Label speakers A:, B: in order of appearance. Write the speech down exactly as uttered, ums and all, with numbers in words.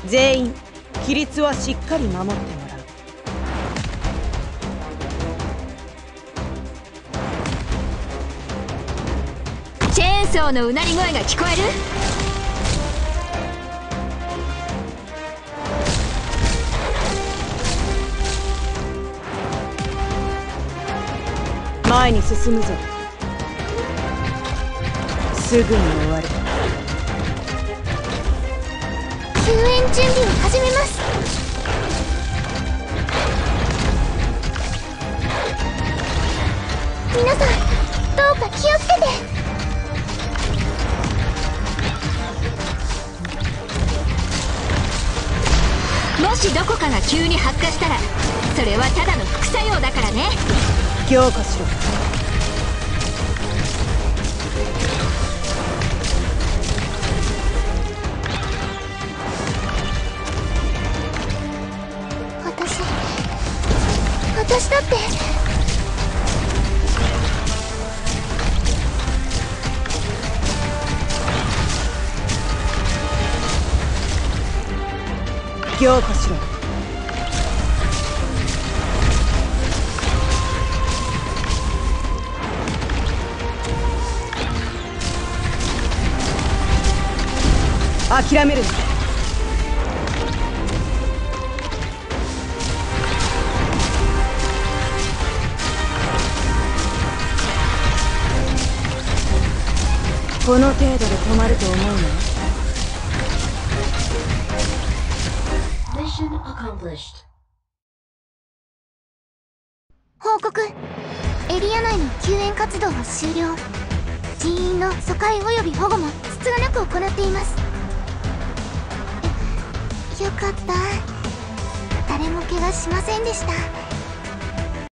A: 全員規律はしっかり守ってもらう。
B: チェーンソーのうなり声が聞こえる？
A: 前に進むぞ。すぐに終わる。
C: 救援準備を始めます。皆さんどうか気をつけて。
B: もしどこかが急に発火したらそれはただの副作用だからね。
A: 強化しろ。
C: 私私だって
A: 強化しろ。諦めるな。この程度で止まると思うの？
D: Mission accomplished.
C: 報告。エリア内の救援活動は終了。人員の疎開及び保護もつつがなく行っています。よかった。誰も怪我しませんでした。